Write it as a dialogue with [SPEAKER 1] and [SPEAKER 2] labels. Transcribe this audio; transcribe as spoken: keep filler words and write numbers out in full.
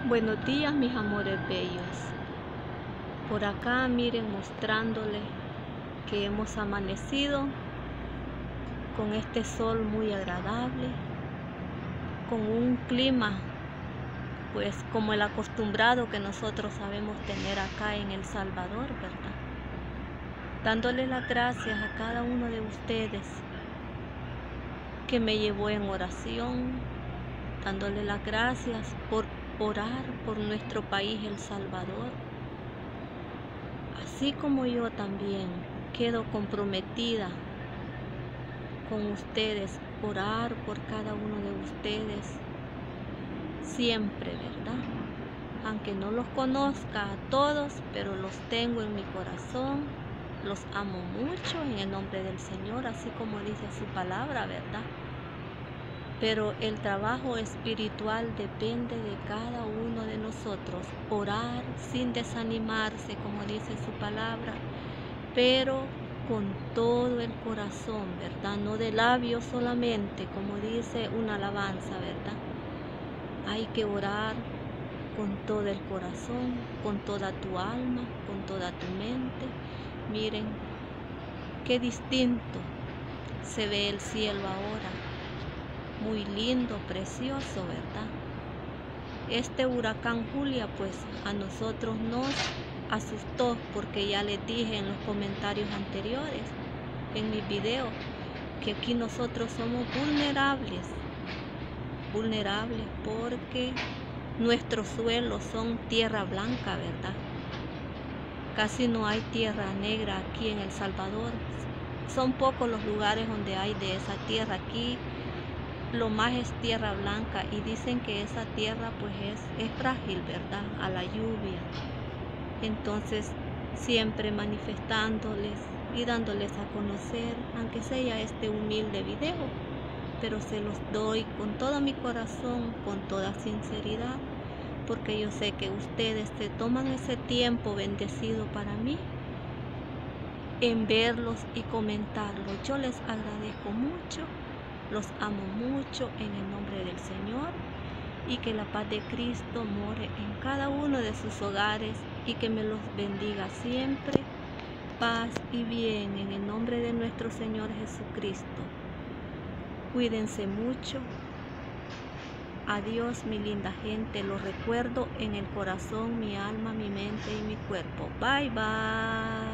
[SPEAKER 1] Buenos días, mis amores bellos. Por acá miren, mostrándoles que hemos amanecido con este sol muy agradable, con un clima pues como el acostumbrado que nosotros sabemos tener acá en El Salvador, ¿verdad? Dándole las gracias a cada uno de ustedes que me llevó en oración, dándole las gracias por orar por nuestro país El Salvador. Así como yo también quedo comprometida con ustedes, orar por cada uno de ustedes, siempre, ¿verdad? Aunque no los conozca a todos, pero los tengo en mi corazón, los amo mucho en el nombre del Señor, así como dice su palabra, ¿verdad? Pero el trabajo espiritual depende de cada uno de nosotros, orar sin desanimarse, como dice su palabra, pero con todo el corazón, ¿verdad? No de labios solamente, como dice una alabanza, ¿verdad? Hay que orar con todo el corazón, con toda tu alma, con toda tu mente. Miren qué distinto se ve el cielo ahora. Muy lindo, precioso, ¿verdad? Este huracán Julia pues a nosotros nos asustó, porque ya les dije en los comentarios anteriores, en mis videos, que aquí nosotros somos vulnerables, vulnerables porque nuestros suelos son tierra blanca, ¿verdad? Casi no hay tierra negra aquí en El Salvador. Son pocos los lugares donde hay de esa tierra. Aquí lo más es tierra blanca, y dicen que esa tierra pues es, es frágil, ¿verdad? A la lluvia. Entonces siempre manifestándoles y dándoles a conocer, aunque sea este humilde video, pero se los doy con todo mi corazón, con toda sinceridad, porque yo sé que ustedes se toman ese tiempo bendecido para mí en verlos y comentarlos. Yo les agradezco mucho, los amo mucho en el nombre del Señor, y que la paz de Cristo more en cada uno de sus hogares y que me los bendiga siempre. Paz y bien en el nombre de nuestro Señor Jesucristo. Cuídense mucho. Adiós, mi linda gente. Los recuerdo en el corazón, mi alma, mi mente y mi cuerpo. Bye, bye.